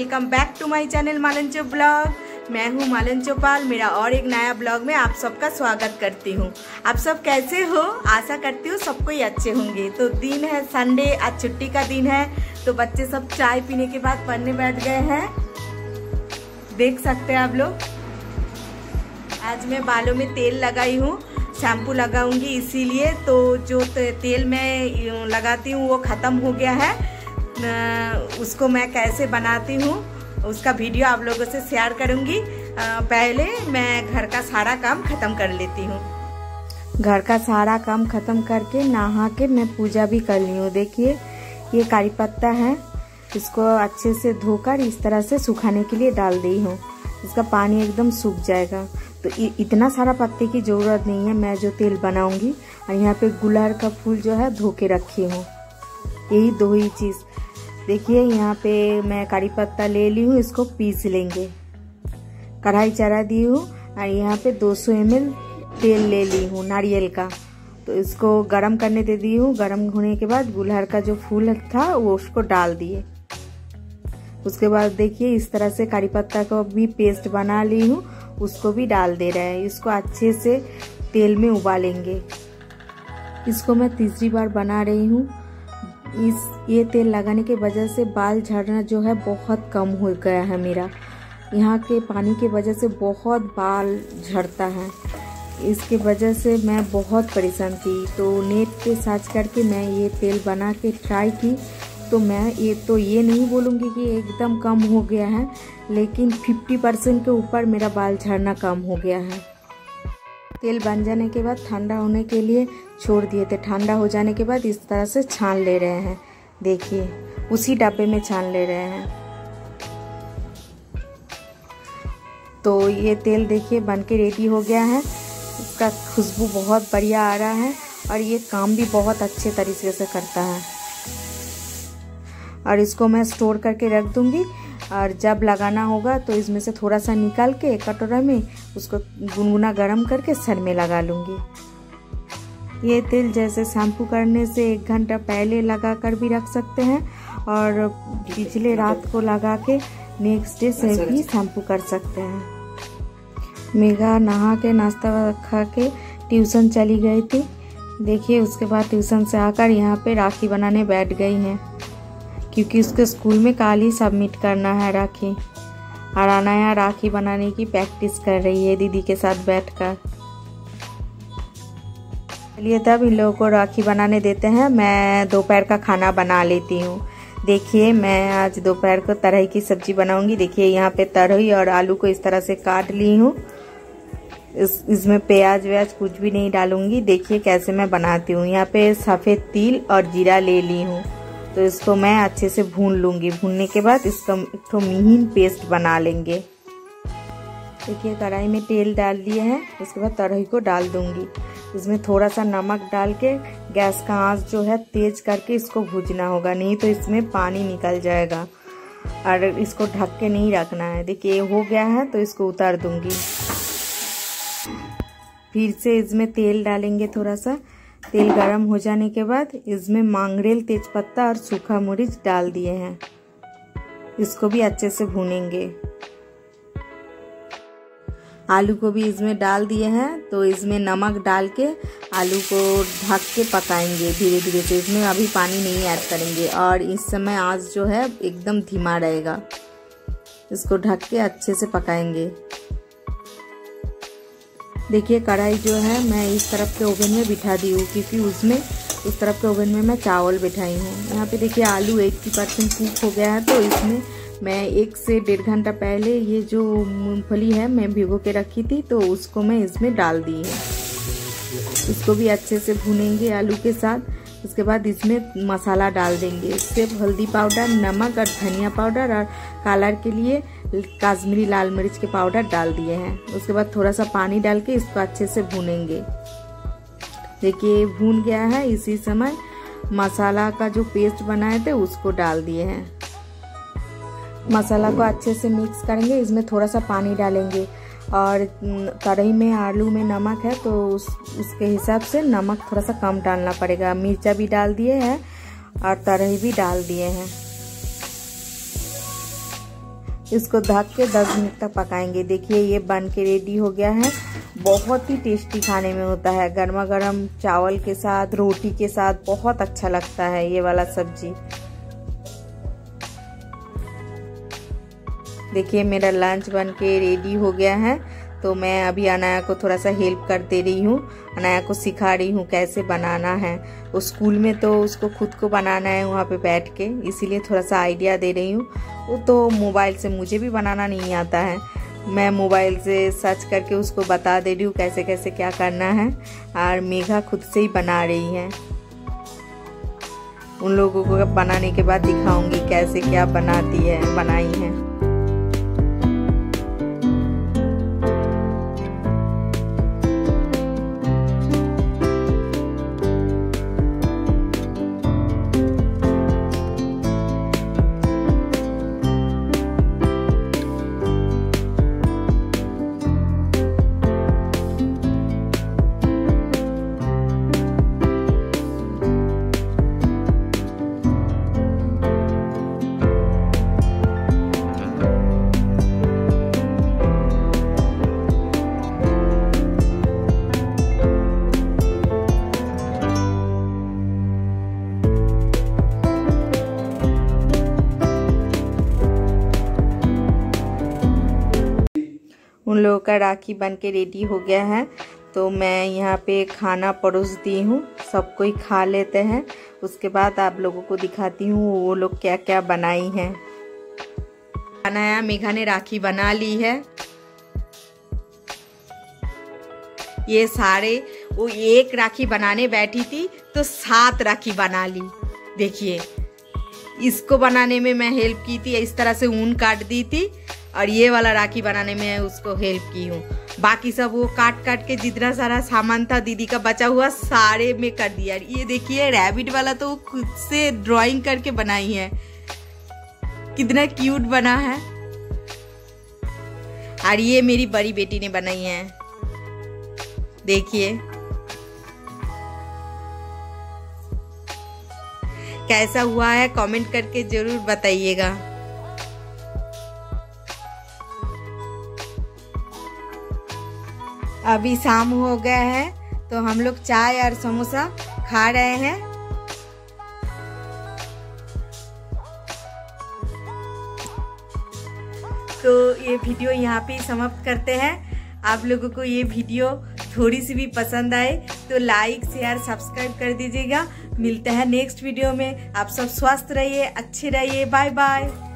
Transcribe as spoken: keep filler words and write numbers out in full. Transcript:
Welcome back to my channel Malancho blog. मैं हूँ मालंचो पाल। मेरा और एक नया ब्लॉग में आप सबका स्वागत करती हूँ। आप सब कैसे हो? आशा करती हूँ सबको ही अच्छे होंगे। तो दिन है संडे, आज छुट्टी का दिन है। तो बच्चे सब चाय पीने के बाद पढ़ने बैठ गए हैं, देख सकते हैं आप लोग। आज मैं बालों में तेल लगाई हूँ, शैम्पू लगाऊंगी इसीलिए। तो जो तेल मैं लगाती हूँ वो ख़त्म हो गया है। उसको मैं कैसे बनाती हूँ उसका वीडियो आप लोगों से शेयर करूँगी। पहले मैं घर का सारा काम ख़त्म कर लेती हूँ। घर का सारा काम ख़त्म करके नहा के मैं पूजा भी कर ली हूँ। देखिए ये करी पत्ता है, इसको अच्छे से धोकर इस तरह से सुखाने के लिए डाल दी हूँ। इसका पानी एकदम सूख जाएगा। तो इतना सारा पत्ते की ज़रूरत नहीं है मैं जो तेल बनाऊंगी। और यहाँ पे गुलहड़ का फूल जो है धो के रखी हूँ। यही दो ही चीज़। देखिए यहाँ पे मैं करी पत्ता ले ली हूँ, इसको पीस लेंगे। कढ़ाई चढ़ा दी हूँ और यहाँ पे दो सौ एम एल तेल ले ली हूँ नारियल का। तो इसको गरम करने दे दी हूँ। गरम होने के बाद गुलहड़ का जो फूल था वो उसको डाल दिए। उसके बाद देखिए इस तरह से करी पत्ता का भी पेस्ट बना ली हूँ, उसको भी डाल दे रहे हैं। इसको अच्छे से तेल में उबालेंगे। इसको मैं तीसरी बार बना रही हूँ। इस ये तेल लगाने की वजह से बाल झड़ना जो है बहुत कम हो गया है मेरा। यहाँ के पानी की वजह से बहुत बाल झड़ता है। इसके वजह से मैं बहुत परेशान थी। तो नेट पे सर्च करके मैं ये तेल बना के ट्राई की। तो मैं ये तो ये नहीं बोलूँगी कि एकदम कम हो गया है, लेकिन पचास परसेंट के ऊपर मेरा बाल झड़ना कम हो गया है। तेल बन जाने के बाद ठंडा होने के लिए छोड़ दिए थे। ठंडा हो जाने के बाद इस तरह से छान ले रहे हैं। देखिए उसी डब्बे में छान ले रहे हैं। तो ये तेल देखिए बन के रेडी हो गया है। इसका खुशबू बहुत बढ़िया आ रहा है और ये काम भी बहुत अच्छे तरीके से करता है। और इसको मैं स्टोर करके रख दूंगी और जब लगाना होगा तो इसमें से थोड़ा सा निकाल के एक कटोरा में उसको गुनगुना गरम करके सर में लगा लूँगी। ये तेल जैसे शैम्पू करने से एक घंटा पहले लगा कर भी रख सकते हैं और पिछले रात को लगा के नेक्स्ट डे से भी शैम्पू कर सकते हैं। मेघा नहा के नाश्ता खा के ट्यूशन चली गई थी। देखिए उसके बाद ट्यूशन से आकर यहाँ पे राखी बनाने बैठ गई हैं, क्योंकि उसके स्कूल में कल ही सबमिट करना है राखी। और अनाया राखी बनाने की प्रैक्टिस कर रही है दीदी के साथ बैठकर। चलिए तब इन लोगों को राखी बनाने देते हैं। मैं दोपहर का खाना बना लेती हूँ। देखिए मैं आज दोपहर को तरई की सब्जी बनाऊंगी। देखिए यहाँ पे तरई और आलू को इस तरह से काट ली हूँ। इस इसमें प्याज व्याज कुछ भी नहीं डालूंगी। देखिए कैसे मैं बनाती हूँ। यहाँ पे सफ़ेद तिल और जीरा ले ली हूँ। तो इसको मैं अच्छे से भून लूँगी। भूनने के बाद इसका तो महीन पेस्ट बना लेंगे। देखिए कढ़ाई में तेल डाल दिए हैं। उसके बाद तरई को डाल दूँगी। इसमें थोड़ा सा नमक डाल के गैस का आंच जो है तेज करके इसको भूजना होगा, नहीं तो इसमें पानी निकल जाएगा। और इसको ढक के नहीं रखना है। देखिए हो गया है तो इसको उतार दूँगी। फिर से इसमें तेल डालेंगे। थोड़ा सा तेल गरम हो जाने के बाद इसमें मांगरेल तेजपत्ता और सूखा मिर्च डाल दिए हैं। इसको भी अच्छे से भूनेंगे। आलू को भी इसमें डाल दिए हैं। तो इसमें नमक डाल के आलू को ढक के पकाएंगे धीरे धीरे से। इसमें अभी पानी नहीं ऐड करेंगे और इस समय आंच जो है एकदम धीमा रहेगा। इसको ढक के अच्छे से पकाएंगे। देखिए कढ़ाई जो है मैं इस तरफ के ओवन में बिठा दी हूँ, क्योंकि उसमें उस तरफ के ओवन में मैं चावल बिठाई हूँ। यहाँ पे देखिए आलू अस्सी परसेंट कुक हो गया है। तो इसमें मैं एक से डेढ़ घंटा पहले ये जो मूंगफली है मैं भिगो के रखी थी, तो उसको मैं इसमें डाल दी है। इसको भी अच्छे से भूनेंगे आलू के साथ। उसके बाद इसमें मसाला डाल देंगे। सिर्फ हल्दी पाउडर, नमक और धनिया पाउडर और कलर के लिए कश्मीरी लाल मिर्च के पाउडर डाल दिए हैं। उसके बाद थोड़ा सा पानी डाल के इसको अच्छे से भूनेंगे। देखिए भून गया है। इसी समय मसाला का जो पेस्ट बनाए थे उसको डाल दिए हैं। मसाला को अच्छे से मिक्स करेंगे। इसमें थोड़ा सा पानी डालेंगे और कढ़ाई में आलू में नमक है तो उस उसके हिसाब से नमक थोड़ा सा कम डालना पड़ेगा। मिर्चा भी डाल दिए हैं और तरई भी डाल दिए हैं। इसको ढक के दस मिनट तक पकाएंगे। देखिए ये बन के रेडी हो गया है। बहुत ही टेस्टी खाने में होता है, गर्मा गर्म चावल के साथ, रोटी के साथ बहुत अच्छा लगता है ये वाला सब्जी। देखिए मेरा लंच बन के रेडी हो गया है। तो मैं अभी अनाया को थोड़ा सा हेल्प कर दे रही हूँ, अनाया को सिखा रही हूँ कैसे बनाना है। उस स्कूल में तो उसको खुद को बनाना है वहाँ पे बैठ के, इसीलिए थोड़ा सा आइडिया दे रही हूँ। वो तो मोबाइल से, मुझे भी बनाना नहीं आता है, मैं मोबाइल से सर्च करके उसको बता दे रही हूँ कैसे कैसे क्या करना है। और मेघा खुद से ही बना रही है। उन लोगों को बनाने के बाद दिखाऊंगी कैसे क्या बनाती है, बनाई है। उन लोगों का राखी बन के रेडी हो गया है। तो मैं यहाँ पे खाना परोस दी हूँ, सब कोई खा लेते हैं। उसके बाद आप लोगों को दिखाती हूँ वो लोग क्या क्या बनाई हैं। अनाया मेघा ने राखी बना ली है। ये सारे, वो एक राखी बनाने बैठी थी तो सात राखी बना ली। देखिए इसको बनाने में मैं हेल्प की थी, इस तरह से ऊन काट दी थी, और ये वाला राखी बनाने में उसको हेल्प की हूँ। बाकी सब वो काट काट के जितना सारा सामान था दीदी का बचा हुआ सारे में कर दिया। ये देखिए रैबिट वाला तो खुद से ड्राइंग करके बनाई है, कितना क्यूट बना है। और ये मेरी बड़ी बेटी ने बनाई है, देखिए कैसा हुआ है, कमेंट करके जरूर बताइएगा। अभी शाम हो गया है तो हम लोग चाय और समोसा खा रहे हैं। तो ये वीडियो यहाँ पे समाप्त करते हैं। आप लोगों को ये वीडियो थोड़ी सी भी पसंद आए तो लाइक शेयर सब्सक्राइब कर दीजिएगा। मिलते हैं नेक्स्ट वीडियो में। आप सब स्वस्थ रहिए, अच्छे रहिए, बाय बाय।